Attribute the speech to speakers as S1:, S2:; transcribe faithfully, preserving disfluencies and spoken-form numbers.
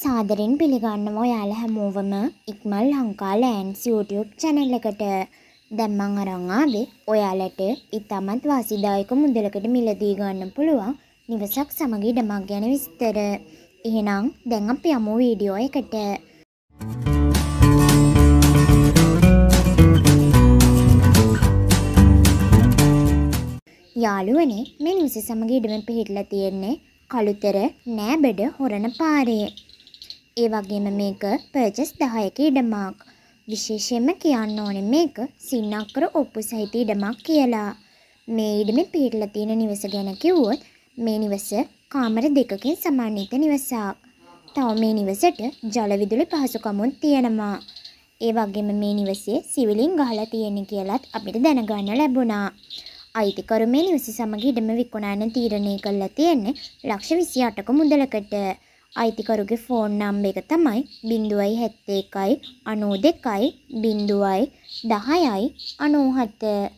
S1: සාදරයෙන් පිළිගන්නවා ඔයාලා හැමෝවම ඉක්මන් ලංකා ලෑන්ඩ්ස් YouTube channel එකට. දැන් මම අරන් ආවේ ඔයාලට ඉතාමත් වාසිදායක මුදලකට මිලදී ගන්න පුළුවන් නිවසක් සමග ඉඩමක් ගැන විස්තර. එහෙනම් දැන් අපි යමු වීඩියෝ එකට. යාළුවනේ මේ නිවස සමග ඉඩම පිහිටලා තියෙන්නේ කළුතර නෑබඩ හොරණ පාරේ. ඒ වගේම මේක පර්චස් දහයක ඉඩමක්. විශේෂයෙන්ම කියන්න ඕනේ මේක සින්නක්කර ඔප්පු සහිත ඉඩමක් කියලා. මේ ඉඩමේ පිහිටලා තියෙන නිවස ගැන කිව්වොත් මේ නිවස කාමර දෙකකින් සමන්විත නිවසක්. තව මේ නිවසට ජල විදුලි පහසුකමුත් තියෙනවා. ඒ වගේම මේ නිවසේ සිවිලින් ගහලා තියෙන කියලාත් අපිට දැනගන්න ලැබුණා. අයිතිකරු මේ නිවස සමග ඉඩම විකුණන්න තීරණය කළා තියෙන්නේ ලක්ෂ විසි අටක මුදලකට. අයිතිකරුගේ ෆෝන් නම්බර් එක තමයි ශූන්‍ය හත එකයි අනූ දෙකයි ශූන්‍ය දහයයි අනූ හත.